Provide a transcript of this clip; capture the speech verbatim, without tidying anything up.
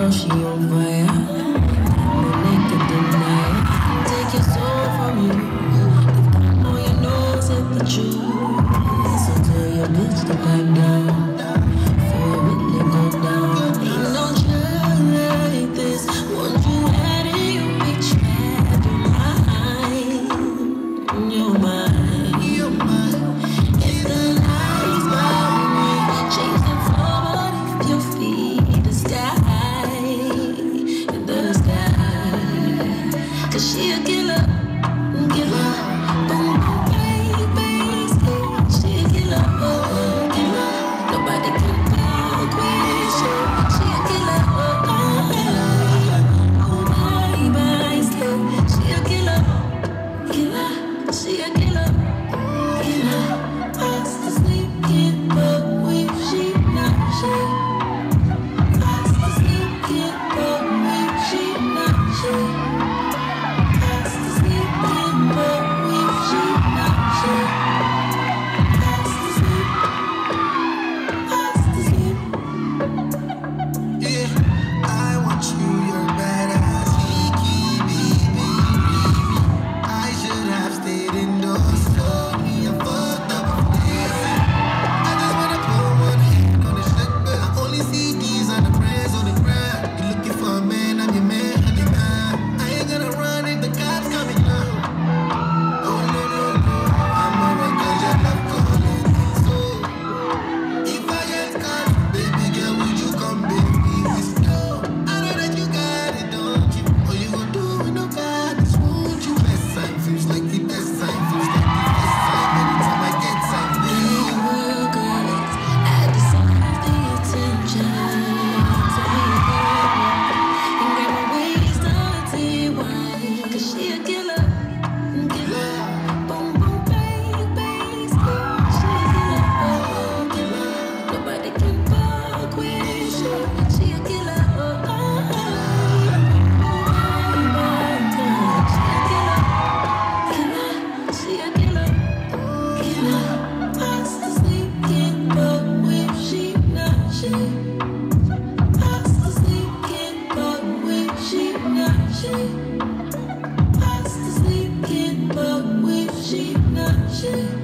she on fire. No naked deny. Take your soul from you. If all you know is it the truth. So tell your bitch to pipe down. Before it really go down. Ain't no child like this. Once you had it, you be trapped in mine. You're mine. You're mine. If the lights bound me, change the floor beneath your feet. The sky, the sky. Cause she a killer, killer. Boom, boom, baby, she a killer, oh, killer. Nobody can fuck with you. She a killer, oh, oh, oh, baby, she a killer, killer. She a killer, killer. Fast asleep, get up with she not she. Fast asleep, get up with she not she. Fast asleep, get up with she not she. Fast asleep, fast asleep. Yeah, I want you, you're badass, sneaky, baby. I should have stayed indoors. Told me I fucked up, I'm dancing. I just wanna put one hand on the sugar. I only see these on the brands on the ground. You looking for a man, I'm your man, honey man. I ain't gonna run if the cops coming now. Oh no no no, I'm alright 'cause your love calling. So if I get caught, baby girl, would you come, baby? With no, I know that you got it, don't you? All you gon' do with no God is won't you? Best sign feels like the best sign, feels like the best sign. Anytime I get sign, baby. The world got it. I deserve the attention. So we go and grab my waist on a T Y. Cause she a killer, killer. Boom boom baby, she a killer, oh killer. Nobody can fuck with you. She a killer, oh oh. She a killer, killer. She a killer, fast asleep, get up with she not she. Fast asleep, get up with she not she. Fast asleep, get up with she not she.